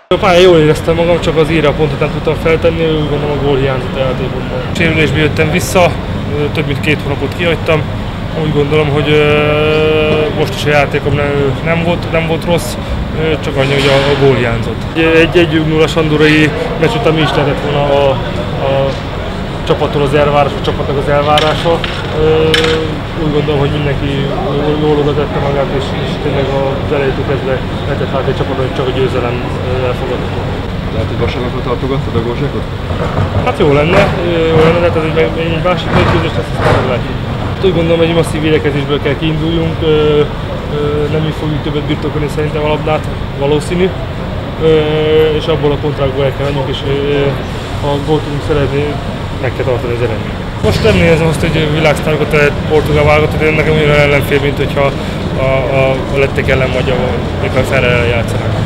A pályán jól éreztem magam, csak az íra pontot nem tudtam feltenni, úgy gondolom a gól hiányzott a játékomban. Sérülésből jöttem vissza, több mint 2 hónapot kihagytam. Úgy gondolom, hogy most is a játékom nem volt rossz, csak annyi, hogy a gól hiányzott. Egy 1-0-as andorai meccs után mi is lehetett volna a csapattól az elvárás, a csapatnak az elvárása. Úgy gondolom, hogy mindenki jól oda tette magát, és tényleg az elejétől kezdve lehetett látni egy csapatot, hogy csak a győzelem elfogadható. Lehet, hogy vasárnapra tartogattad a gólzsákot? Hát jó lenne, lehet ez egy másik mérkőzés, ezt meglátjuk. Úgy gondolom, hogy egy masszív védekezésből kell kiinduljunk, nem mi fogjuk többet birtokolni szerintem a labdát, valószínű, és abból a kontrákból el kell mennünk, és ha gólt tudunk szerezni, meg kell tartani az eredményt. Most nem nézem azt, hogy világsztárokat lehet portugál válogatott, nekem olyan ellenfél, mint hogyha a lettek ellen magyar, mikor felel játszanak.